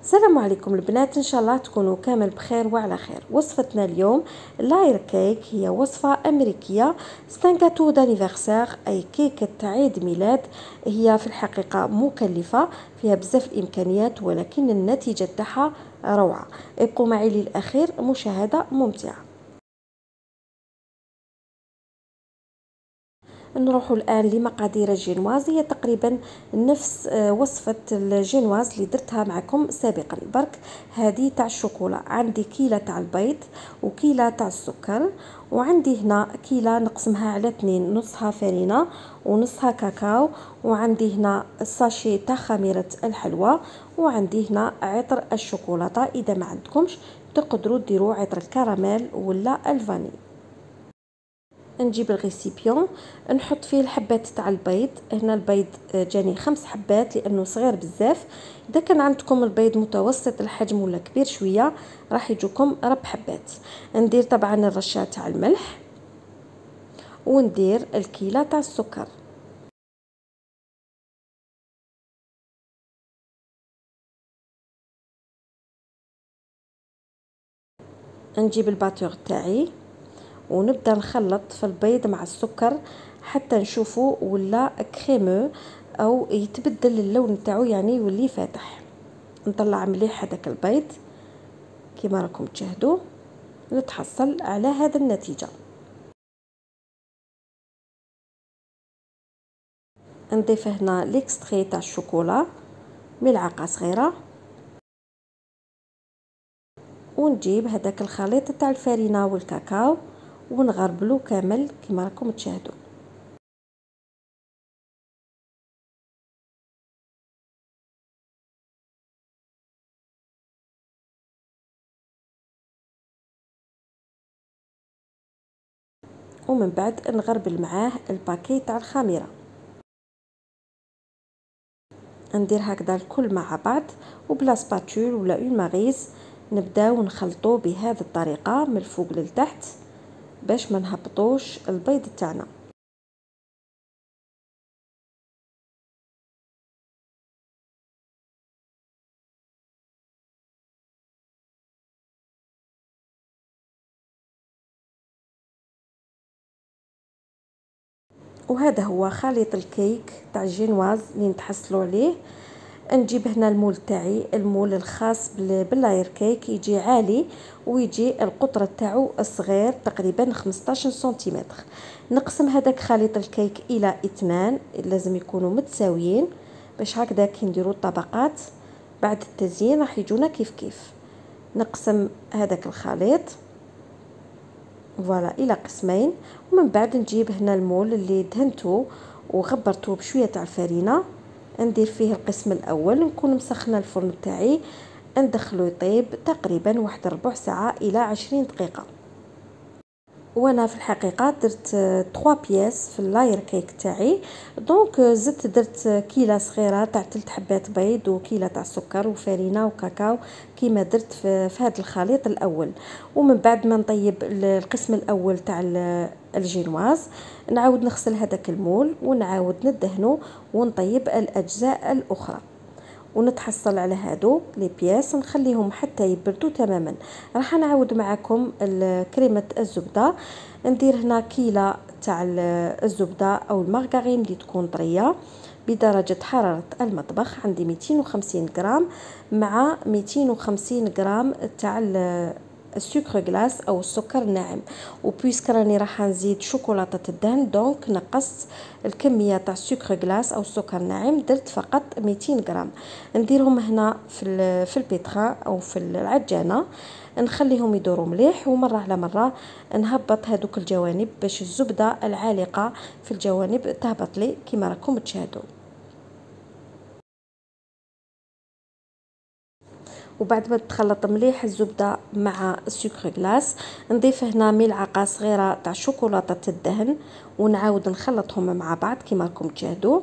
السلام عليكم البنات، ان شاء الله تكونوا كامل بخير وعلى خير. وصفتنا اليوم لاير كيك، هي وصفه امريكيه. سان غاتو دانيفرسير، اي كيكه عيد ميلاد. هي في الحقيقه مكلفه، فيها بزاف الامكانيات، ولكن النتيجه تاعها روعه. ابقوا معي للاخير، مشاهده ممتعه. نروح الان لمقادير الجينواز. هي تقريبا نفس وصفه الجينواز اللي درتها معكم سابقا، برك هذه تاع الشوكولا. عندي كيله تاع البيض وكيله تاع السكر، وعندي هنا كيله نقسمها على 2، نصها فرينه ونصها كاكاو، وعندي هنا الساشي تاع خميره الحلوى، وعندي هنا عطر الشوكولاته. اذا ما عندكمش تقدروا ديروا عطر الكراميل ولا الفاني. نجيب الغيسيبيون، نحط فيه الحبات تاع البيض. هنا البيض جاني 5 حبات لانه صغير بزاف. اذا كان عندكم البيض متوسط الحجم ولا كبير شويه راح يجوكم 4 حبات. ندير طبعا الرشه تاع الملح، وندير الكيله تاع السكر. نجيب الباتور تاعي ونبدا نخلط في البيض مع السكر حتى نشوفه ولا كريمو او يتبدل اللون تاعو، يعني يولي فاتح. نطلع مليح هذاك البيض كما راكم تشاهدوا، نتحصل على هذا النتيجه. نضيف هنا ليكستري تاع الشوكولا، ملعقه صغيره، ونجيب هذاك الخليط تاع الفرينه والكاكاو ونغربلو كامل كما راكم تشاهدوا. ومن بعد نغربل معاه الباكي تاع الخميره. ندير هكذا الكل مع بعض، وبلا سباتول ولا اون ماريز نبداو نخلطو بهذه الطريقه من الفوق للتحت باش ما نهبطوش البيض تاعنا. وهذا هو خليط الكيك تاع الجينواز اللي نتحصلوا عليه. نجيب هنا المول تاعي، المول الخاص باللاير كيك، يجي عالي ويجي القطر تاعو صغير تقريبا 15 سنتيمتر. نقسم هذاك خليط الكيك الى 2، لازم يكونوا متساويين باش هكذا كي نديروا الطبقات بعد التزيين راح يجونا كيف كيف. نقسم هذاك الخليط فوالا الى قسمين، ومن بعد نجيب هنا المول اللي دهنته وغبرته بشويه تاع الفرينه، ندير فيه القسم الاول. نكون مسخنه الفرن تاعي، ندخلو يطيب تقريبا واحد ربع ساعه الى 20 دقيقه. وانا في الحقيقه درت 3 بياس في اللاير كيك تاعي، دونك زدت درت كيله صغيره تاع 3 حبات بيض وكيله تاع سكر وفرينه وكاكاو كيما درت في هذا الخليط الاول. ومن بعد ما نطيب القسم الاول تاع الجينواز نعاود نغسل هذاك المول ونعاود ندهنه ونطيب الاجزاء الاخرى، ونتحصل على هادو لي بياس نخليهم حتى يبردوا تماما. راح نعاود معكم كريمه الزبده. ندير هنا كيله تاع الزبده او المارغرين اللي تكون طريه بدرجه حراره المطبخ. عندي 250 غرام مع 250 غرام تاع السكر غلاس او السكر الناعم. وبويسك راني راح نزيد شوكولاته الدهن، دونك نقصت الكميه تاع السكر غلاس او السكر الناعم، درت فقط 200 غرام. نديرهم هنا في البيترا او في العجانه، نخليهم يدوروا مليح، ومره على مره نهبط هذوك الجوانب باش الزبده العالقه في الجوانب تهبط لي كما راكم تشاهدوا. وبعد ما تخلط مليح الزبده مع السكر غلاس نضيف هنا ملعقه صغيره تاع شوكولاته الدهن، ونعاود نخلطهم مع بعض كما راكم تشاهدوا.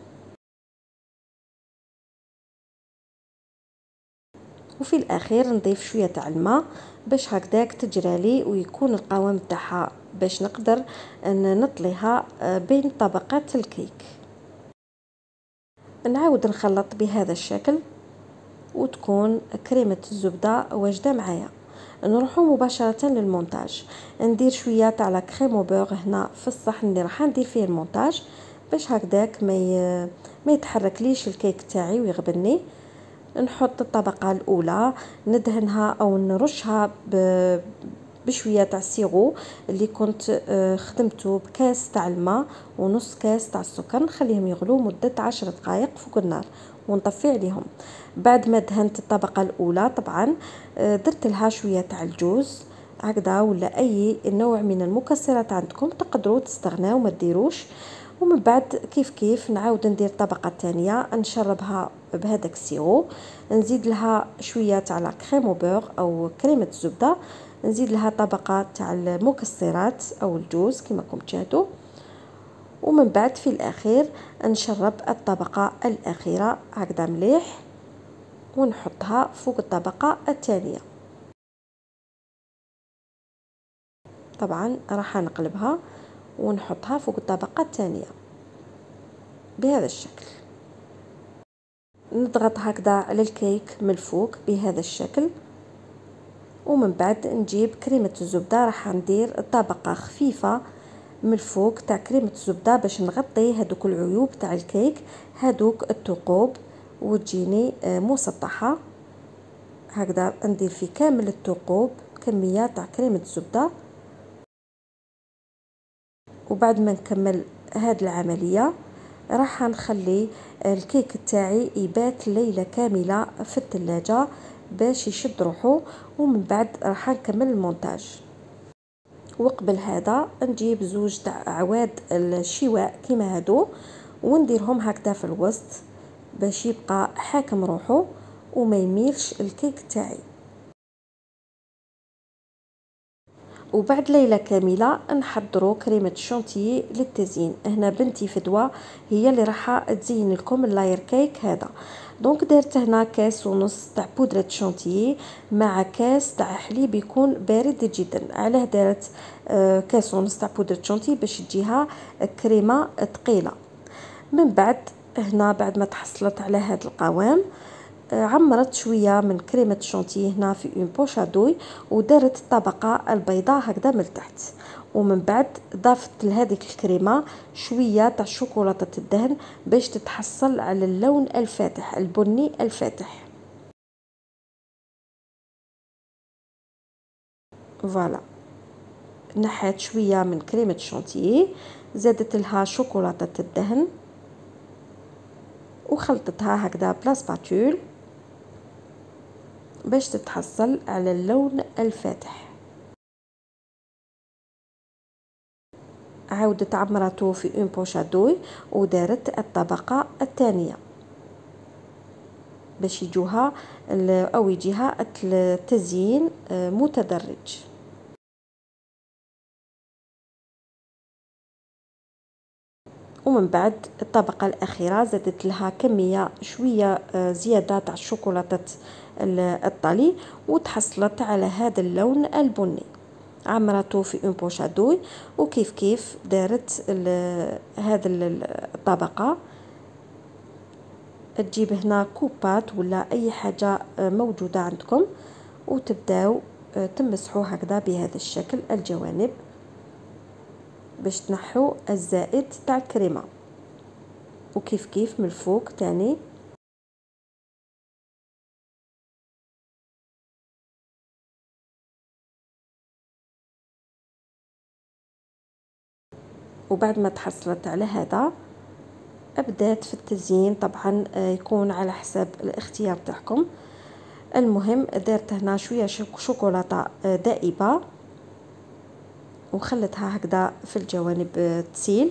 وفي الاخير نضيف شويه تاع الماء باش هكذاك تجرالي ويكون القوام تاعها باش نقدر نطليها بين طبقات الكيك. نعاود نخلط بهذا الشكل وتكون كريمة الزبدة واجدة معايا. نروحو مباشرة للمونتاج. ندير شوية تاع لا كريم او بور هنا في الصحن اللي راح ندير فيه المونتاج باش هكذاك ما يتحركليش الكيك تاعي ويغبني. نحط الطبقة الأولى ندهنها أو نرشها بشوية تاع السيرو اللي كنت خدمته بكاس تاع الماء ونص كاس تاع السكر. نخليهم يغلو مدة 10 دقائق فوق النار ونطفي عليهم. بعد ما دهنت الطبقة الأولى طبعا درت لها شوية تاع الجوز هكذا ولا أي نوع من المكسرات عندكم تقدروا تستغناو ما ديروش. ومن بعد كيف نعاود ندير الطبقه الثانيه نشربها بهذاك السيرو. نزيد لها شويه تاع لا كريم او بور او كريمه الزبده. نزيد لها طبقه تاع المكسرات او الجوز كما راكم تشاهدوا. ومن بعد في الاخير نشرب الطبقه الاخيره هكذا مليح ونحطها فوق الطبقه الثانيه. طبعا راح نقلبها ونحطها فوق الطبقة الثانية بهذا الشكل. نضغط هكذا على الكيك من الفوق بهذا الشكل. ومن بعد نجيب كريمة الزبدة راح ندير طبقة خفيفة من الفوق تاع كريمة الزبدة باش نغطي هذوك العيوب تاع الكيك هذوك الثقوب وتجيني مسطحة هكذا. ندير في كامل الثقوب كمية تاع كريمة الزبدة. وبعد ما نكمل هذه العملية راح نخلي الكيك تاعي يبات ليلة كاملة في الثلاجة باش يشد روحه. ومن بعد راح نكمل المونتاج. وقبل هذا نجيب زوج تاع اعواد الشواء كيما هادو ونديرهم هكذا في الوسط باش يبقى حاكم روحه وما يميلش الكيك تاعي. وبعد ليلة كاملة نحضروا كريمة الشونتيي للتزيين. هنا بنتي فدوى هي اللي راح تزين لكم اللاير كيك هذا. دونك درت هنا كاس ونص تاع بودرة شونتيي مع كاس تاع حليب يكون بارد جدا. علاه درت كاس ونص تاع بودرة شونتيي باش تجيها كريمة ثقيلة. من بعد هنا بعد ما تحصلت على هذا القوام عمرت شويه من كريمه الشونتيي هنا في اون بوش ادوي ودرت الطبقه البيضاء هكذا من تحت. ومن بعد ضفت لهذيك الكريمه شويه تاع شوكولاته الدهن باش تتحصل على اللون الفاتح البني الفاتح. فوالا نحيت شويه من كريمه الشونتيي زادت لها شوكولاته الدهن وخلطتها هكذا بلا سباتول باش تتحصل على اللون الفاتح. عاودت عمرته في اون بوش ادوي ودارت الطبقة الثانية باش يجوها او يجيها التزيين متدرج. ومن بعد الطبقة الأخيرة زادت لها كمية شوية زيادة تاع شوكولاتة الطلي وتحصلت على هذا اللون البني. عمرته في اون بوش ادوي وكيف دارت هذا الطبقة. تجيب هنا كوبات ولا اي حاجة موجودة عندكم وتبداو تمسحوا هكذا بهذا الشكل الجوانب باش تنحوا الزائد تاع الكريمه وكيف من الفوق تاني. وبعد ما تحصلت على هذا بدات في التزيين. طبعا يكون على حساب الاختيار تاعكم. المهم درت هنا شويه شوكولاته دائبه وخلتها هكذا في الجوانب تسيل.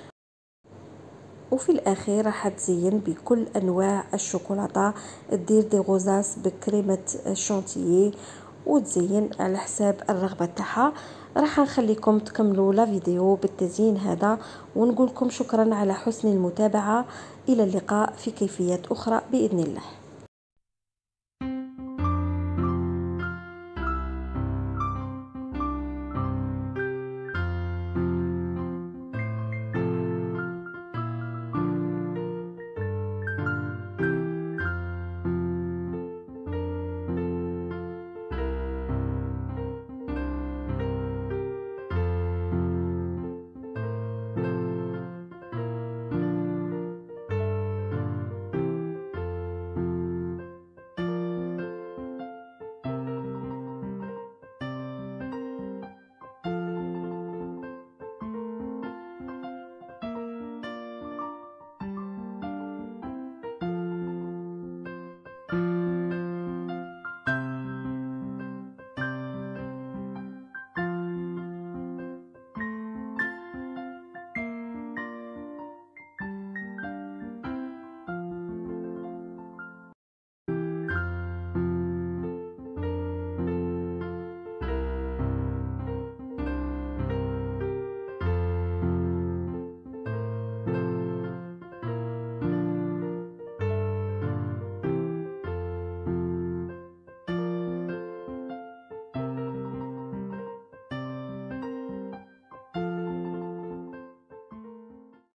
وفي الاخير راح تزين بكل انواع الشوكولاته. دير دي غوزاس بكريمه الشونتيي وتزين على حساب الرغبه تاعها. راح نخليكم تكملوا لا فيديو بالتزيين هذا ونقول لكم شكرا على حسن المتابعه. الى اللقاء في كيفيات اخرى باذن الله.